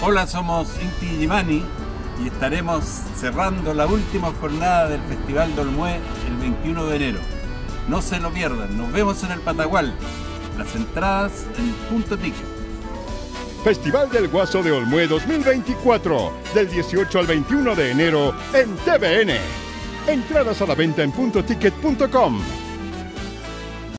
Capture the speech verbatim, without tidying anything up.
Hola, somos Inti Illimani y estaremos cerrando la última jornada del Festival de Olmué el veintiuno de enero. No se lo pierdan, nos vemos en el Patagual. Las entradas en Punto Ticket. Festival del Guaso de Olmué dos mil veinticuatro, del dieciocho al veintiuno de enero en T V N. Entradas a la venta en punto ticket punto com.